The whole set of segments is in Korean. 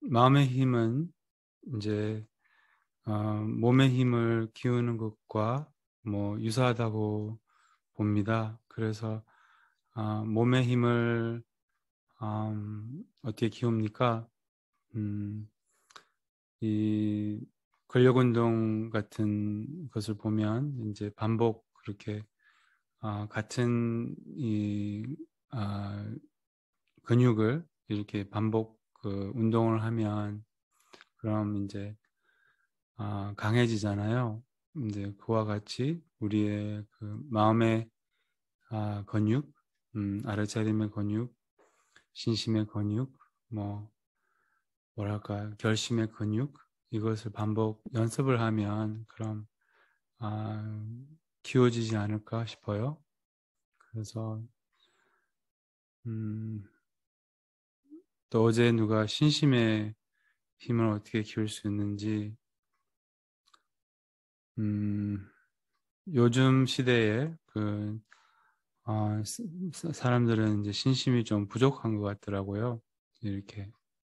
마음의 힘은 이제 몸의 힘을 키우는 것과 뭐 유사하다고 봅니다. 그래서 몸의 힘을 어떻게 키웁니까? 이 근력 운동 같은 것을 보면 이제 반복 그렇게 같은 이 근육을 이렇게 반복 그 운동을 하면 그럼 이제 강해지잖아요. 이제 그와 같이 우리의 그 마음의 근육, 알아차림의 근육, 신심의 근육, 뭐 뭐랄까 결심의 근육 이것을 반복 연습을 하면 그럼 키워지지 않을까 싶어요. 그래서 또 어제 누가 신심의 힘을 어떻게 키울 수 있는지 요즘 시대에 그 사람들은 이제 신심이 좀 부족한 것 같더라고요. 이렇게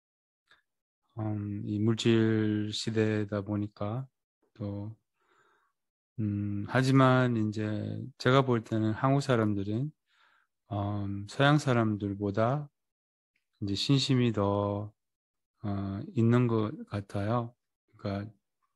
이 물질 시대다 보니까 또 하지만 이제 제가 볼 때는 한국 사람들은 서양 사람들보다 이제 신심이 더 있는 것 같아요. 그러니까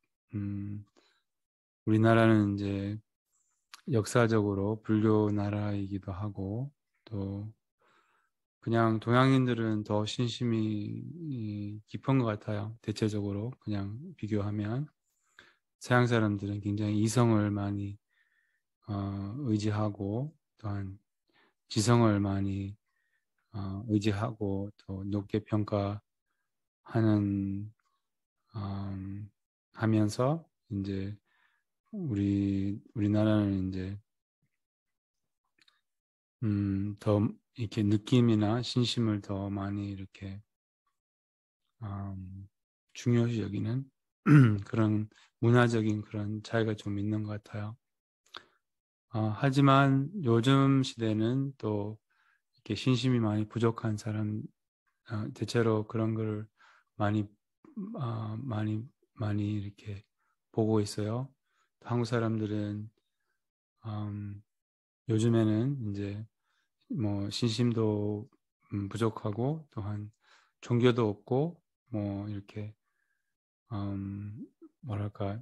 우리나라는 이제 역사적으로 불교 나라이기도 하고 또 그냥 동양인들은 더 신심이 깊은 것 같아요. 대체적으로 그냥 비교하면 서양 사람들은 굉장히 이성을 많이 의지하고 또한 지성을 많이 의지하고 또 높게 평가하는 하면서 이제 우리나라는 이제 더 이렇게 느낌이나 신심을 더 많이 이렇게 중요시 여기는 그런 문화적인 그런 차이가 좀 있는 것 같아요. 하지만 요즘 시대는 또 이렇게 신심이 많이 부족한 사람 대체로 그런 걸 많이 많이 많이 이렇게 보고 있어요. 한국 사람들은 요즘에는 이제 뭐 신심도 부족하고 또한 종교도 없고 뭐 이렇게 뭐랄까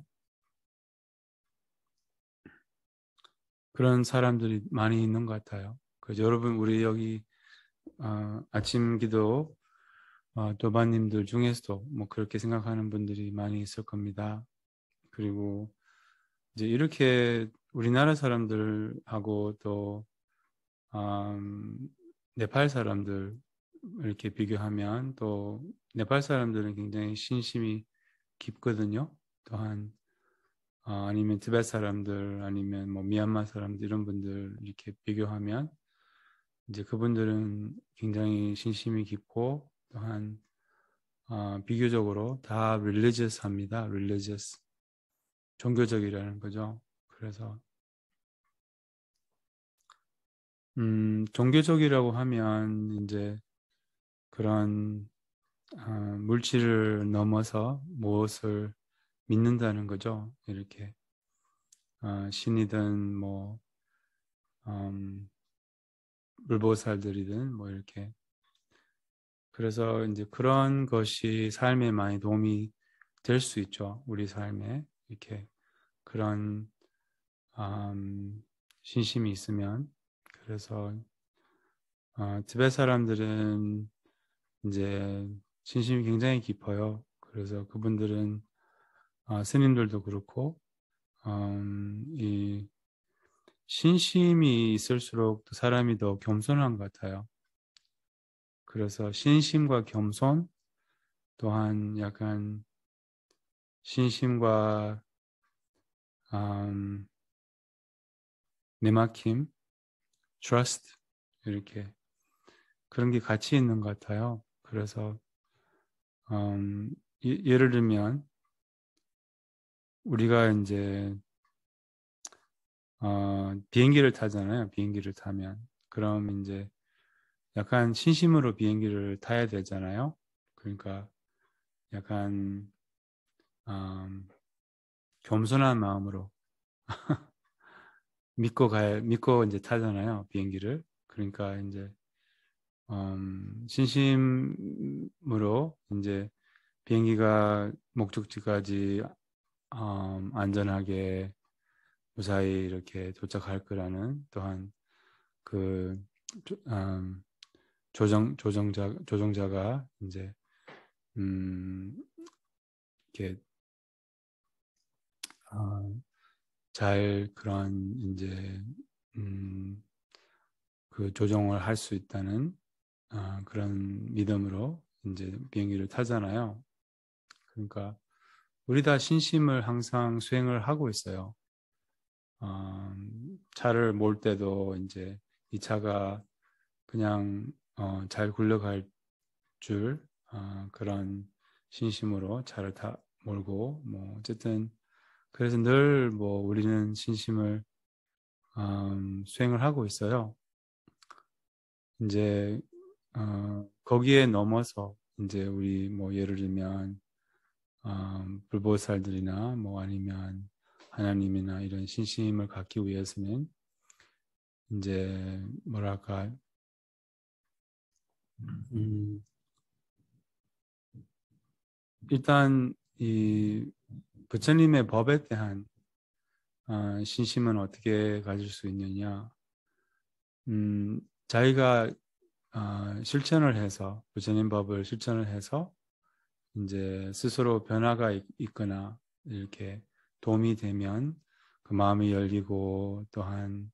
그런 사람들이 많이 있는 것 같아요. 그래서 여러분 우리 여기 아침 기도 도반님들 중에서도 뭐 그렇게 생각하는 분들이 많이 있을 겁니다. 그리고 이제 이렇게 우리나라 사람들하고 또 네팔 사람들 이렇게 비교하면 또 네팔 사람들은 굉장히 신심이 깊거든요. 또한 아니면 티베트 사람들 아니면 뭐 미얀마 사람들 이런 분들 이렇게 비교하면 이제 그분들은 굉장히 신심이 깊고 또한 비교적으로 다 religious합니다. religious 종교적이라는 거죠. 그래서 종교적이라고 하면 이제 그런 물질을 넘어서 무엇을 믿는다는 거죠. 이렇게 신이든 뭐 불보살들이든 뭐 이렇게 그래서 이제 그런 것이 삶에 많이 도움이 될 수 있죠. 우리 삶에 이렇게 그런 신심이 있으면 그래서 티베트 사람들은 이제 신심이 굉장히 깊어요. 그래서 그분들은 스님들도 그렇고 이 신심이 있을수록 사람이 더 겸손한 것 같아요. 그래서 신심과 겸손 또한 약간 신심과 내막힘, trust 이렇게 그런 게 같이 있는 것 같아요. 그래서 예를 들면 우리가 이제 비행기를 타잖아요. 비행기를 타면 그럼 이제 약간 신심으로 비행기를 타야 되잖아요. 그러니까 약간 겸손한 마음으로 믿고 이제 타잖아요, 비행기를. 그러니까 이제 신심으로 이제 비행기가 목적지까지 안전하게 무사히 이렇게 도착할 거라는, 또한 그 조종자가 이제 이렇게 잘 그런 이제 그 조종을 할 수 있다는 그런 믿음으로 이제 비행기를 타잖아요. 그러니까 우리 다 신심을 항상 수행을 하고 있어요. 차를 몰 때도 이제 이 차가 그냥 잘 굴러갈 줄 그런 신심으로 차를 다 몰고, 뭐 어쨌든 그래서 늘 뭐 우리는 신심을 수행을 하고 있어요. 이제 거기에 넘어서 이제 우리 뭐 예를 들면 불보살들이나 뭐 아니면 하나님이나 이런 신심을 갖기 위해서는 이제 뭐랄까 일단 이 부처님의 법에 대한 신심은 어떻게 가질 수 있느냐? 자기가 실천을 해서 부처님 법을 실천을 해서 이제 스스로 변화가 있거나 이렇게 도움이 되면 그 마음이 열리고, 또한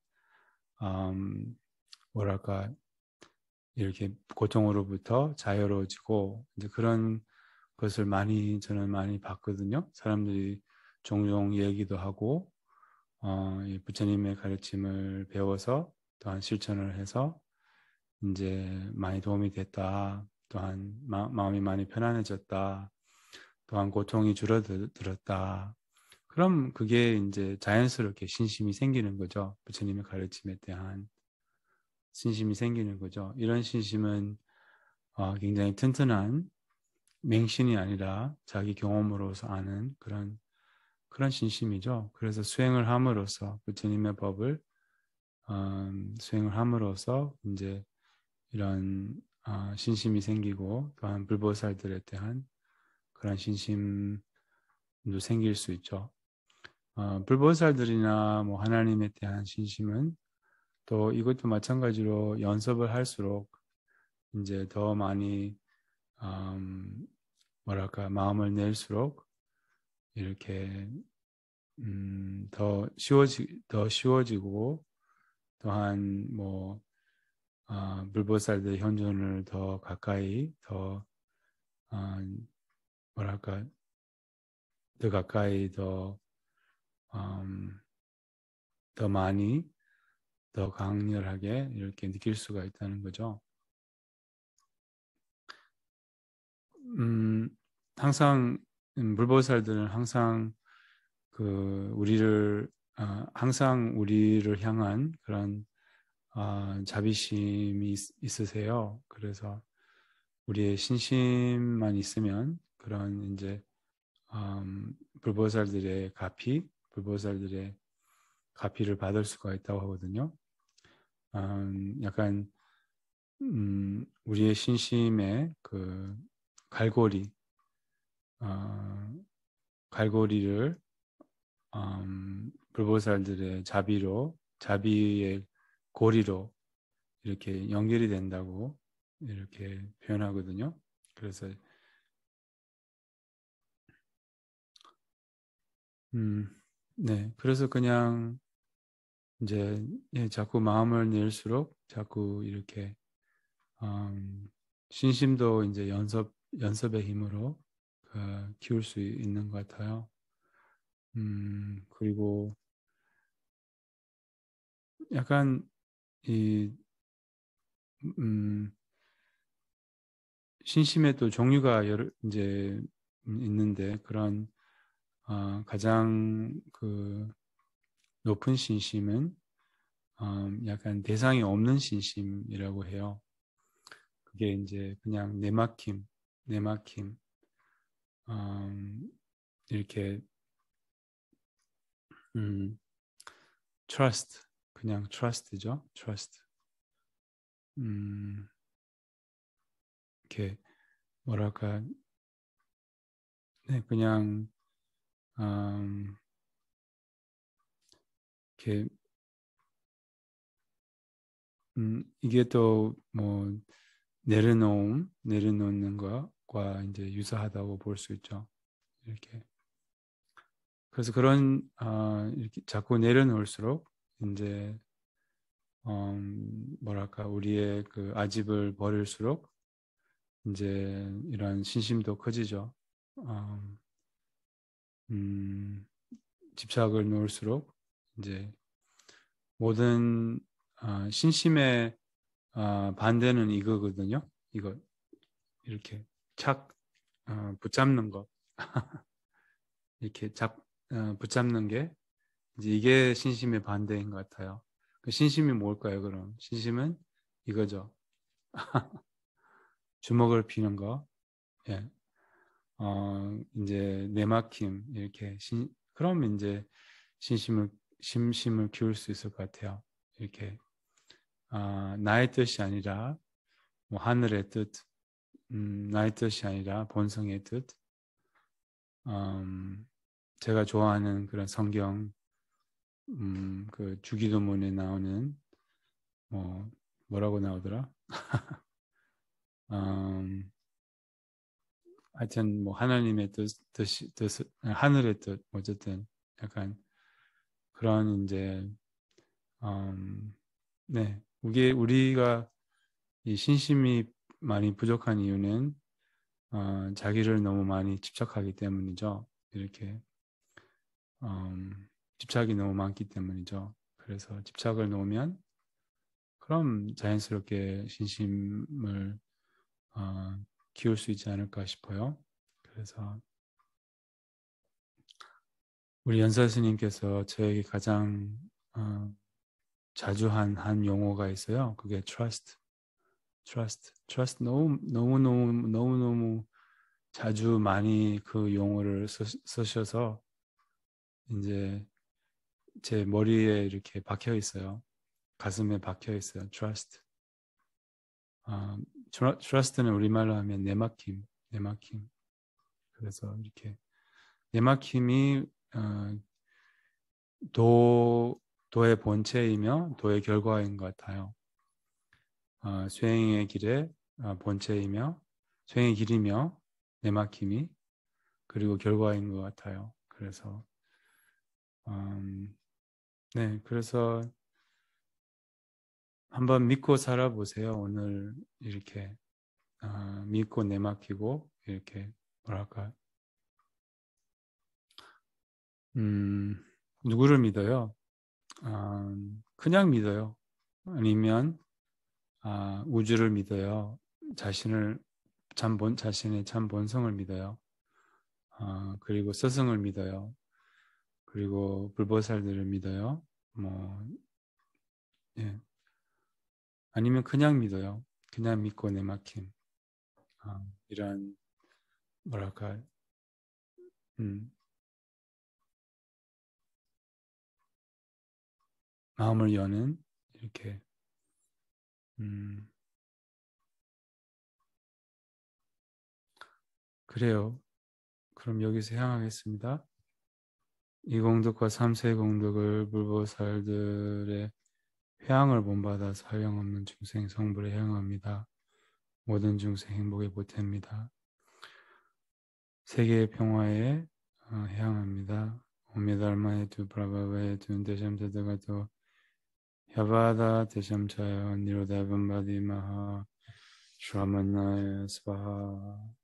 뭐랄까 이렇게 고통으로부터 자유로워지고, 이제 그런 것을 저는 많이 봤거든요. 사람들이 종종 얘기도 하고 이 부처님의 가르침을 배워서 또한 실천을 해서 이제 많이 도움이 됐다. 또한 마음이 많이 편안해졌다. 또한 고통이 줄어들었다. 그럼 그게 이제 자연스럽게 신심이 생기는 거죠. 부처님의 가르침에 대한 신심이 생기는 거죠. 이런 신심은 굉장히 튼튼한 맹신이 아니라 자기 경험으로서 아는 그런 신심이죠. 그래서 수행을 함으로써 부처님의 법을 수행을 함으로써 이제 이런 신심이 생기고, 또한 불보살들에 대한 그런 신심도 생길 수 있죠. 불보살들이나 뭐 하나님에 대한 신심은 또 이것도 마찬가지로 연습을 할수록 이제 더 많이 뭐랄까 마음을 낼수록 이렇게 더 쉬워지고, 또한 뭐 불보살들 현존을 더 가까이 어, 뭐랄까 더 가까이 음, 더 많이 더 강렬하게 이렇게 느낄 수가 있다는 거죠. 항상 불보살들은 항상 항상 우리를 향한 그런 자비심이 있으세요. 그래서 우리의 신심만 있으면 그런 이제 불보살들의 가피를 받을 수가 있다고 하거든요. 약간 우리의 신심의 그 갈고리, 갈고리를 불보살들의 자비의 고리로 이렇게 연결이 된다고 이렇게 표현하거든요. 그래서 네, 그래서 그냥 이제 자꾸 마음을 낼수록 자꾸 이렇게 신심도 이제 연습의 힘으로 키울 수 있는 것 같아요. 그리고 약간 이 신심의 또 종류가 여러 이제 있는데, 그런 가장 그 높은 신심은 약간 대상이 없는 신심이라고 해요. 그게 이제 그냥 내막힘. 이렇게 trust 그냥 trust죠. trust. 이렇게 뭐랄까, 네, 그냥 이렇게 이게 또 뭐 내려놓는 것과 이제 유사하다고 볼 수 있죠. 이렇게. 그래서 그런 이렇게 자꾸 내려놓을수록 이제 뭐랄까, 우리의 그 아집을 버릴수록 이제 이런 신심도 커지죠. 집착을 놓을수록 이제 모든 신심의 반대는 이거거든요. 이거 이렇게 붙잡는 것, 이렇게 붙잡는 게 이제 이게 신심의 반대인 것 같아요. 그 신심이 뭘까요? 그럼 신심은 이거죠. 주먹을 피는 거, 예. 이제 내막힘 이렇게 그럼 이제 심심을 키울 수 있을 것 같아요. 이렇게 나의 뜻이 아니라 뭐 하늘의 뜻, 나의 뜻이 아니라 본성의 뜻. 제가 좋아하는 그런 성경, 그 주기도문에 나오는 뭐라고 나오더라? 하여튼 뭐 하나님의 뜻, 하늘의 뜻, 어쨌든 약간 그런 이제 네, 우리가 이 신심이 많이 부족한 이유는 자기를 너무 많이 집착하기 때문이죠. 이렇게 집착이 너무 많기 때문이죠. 그래서 집착을 놓으면 그럼 자연스럽게 신심을 키울 수 있지 않을까 싶어요. 그래서 우리 연사 스님께서 저에게 가장 자주 한 용어가 있어요. 그게 trust. 너무 자주 많이 그 용어를 쓰셔서 이제 제 머리에 이렇게 박혀 있어요. 가슴에 박혀 있어요. trust. trust는 우리말로 하면 내막힘. 그래서 이렇게 내막힘이 도의 본체이며 도의 결과인 것 같아요. 수행의 길의 본체이며 수행의 길이며 내막힘이 그리고 결과인 것 같아요. 그래서 네, 그래서 한번 믿고 살아보세요. 오늘 이렇게 믿고 내맡기고 이렇게 뭐랄까 누구를 믿어요? 그냥 믿어요. 아니면 우주를 믿어요. 자신의 참 본성을 믿어요. 그리고 스승을 믿어요. 그리고 불보살들을 믿어요. 뭐 예. 아니면 그냥 믿어요. 그냥 믿고 내맡김. 이런 뭐랄까 마음을 여는 이렇게 그래요. 그럼 여기서 향하겠습니다. 이 공덕과 삼세 공덕을 불보살들의 회항을 본받아 사형없는 중생 성불에 향합니다. 모든 중생 행복에 보탭니다. 세계의 평화에 향합니다. 오메달마의 두 브라바바의 두 대샴자다가도 야바다 대샴차여 니로다반바디 마하 슈라만나의 스바하